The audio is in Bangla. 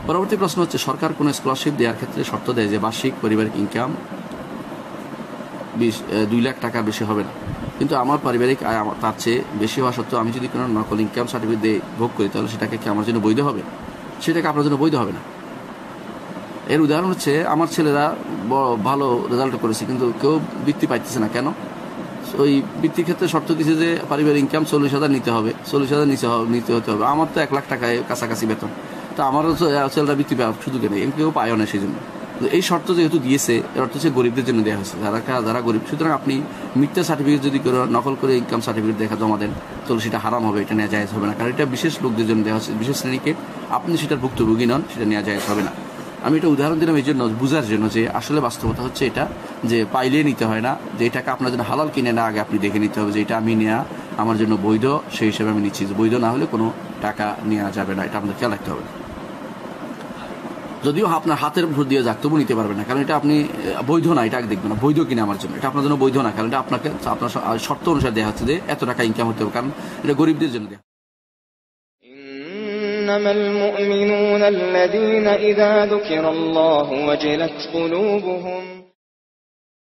পরবর্তী প্রশ্ন হচ্ছে, সরকার কোনো স্কলারশিপ দেওয়ার ক্ষেত্রে শর্ত দেয় যে বার্ষিক পারিবারিক ইনকাম 2 লাখ টাকার বেশি হবে না, কিন্তু আমার পারিবারিক আয় তার চেয়ে বেশি হওয়া সত্ত্বেও আমি যদি কোনো নকল ইনকাম সার্টিফিকেট দিয়ে ভোগ করি, তাহলে সেটাকে কি আমার জন্য বৈধ হবে? সেটাকে আপনার জন্য বৈধ হবে না। এর উদাহরণ হচ্ছে, আমার ছেলেরা ভালো রেজাল্ট করেছে কিন্তু কেউ বৃত্তি পাইতেছে না। কেন? ওই বৃত্তির ক্ষেত্রে শর্ত দিচ্ছে যে পারিবারিক ইনকাম 40,000 নিতে হবে, 40,000 নিতে হতে হবে। আমার তো 1 লাখ টাকায় কাছাকাছি বেতন, তো আমারও ছেলেরা বৃত্তি পাওয়ার সুযোগ নেই, কেউ পায়ও না। সেই জন্য এই শর্ত যেহেতু দিয়েছে, এর অর্থ হচ্ছে গরিবদের জন্য দেওয়া হয়েছে, যারা গরিব। সুতরাং আপনি মিথ্যা সার্টিফিকেট যদি নকল করে ইনকাম সার্টিফিকেট দেখা জমা দেন, তাহলে সেটা হারাম হবে, এটা নেওয়া জায়েজ হবে না। কারণ এটা বিশেষ লোকদের জন্য দেওয়া হচ্ছে, বিশেষ শ্রেণীকে। আপনি সেটার ভুক্তভোগী নন, সেটা নেওয়া জায়েজ হবে না। আমি এটা উদাহরণ দিলাম এই জন্য, বুঝার জন্য যে আসলে বাস্তবতা হচ্ছে এটা, যে পাইলেই নিতে হয় না, যে এটাকে আপনার জন্য হালাল কিনে না, আগে আপনি দেখে নিতে হবে যে এটা আমি নেওয়া আমার জন্য বৈধ, সেই হিসেবে আমি নিচ্ছি। বৈধ না হলে কোনো টাকা নেওয়া যাবে না, এটা আপনাদের খেয়াল রাখতে হবে। যদিও আপনার হাতের উপর দিয়ে যাক, তবু নিতে পারবেন না, কারণ এটা আপনি বৈধ না, এটা দেখবেন না বৈধ কিনা আমার জন্য, এটা আপনার জন্য বৈধ না, কারণ এটা আপনার শর্ত অনুসারে দেওয়া হচ্ছে যে এত টাকা ইনকাম হতে হবে, কারণ এটা গরিবদের জন্য দেওয়া। إنما المؤمنون الذين إذا ذكر الله وجلت قلوبهم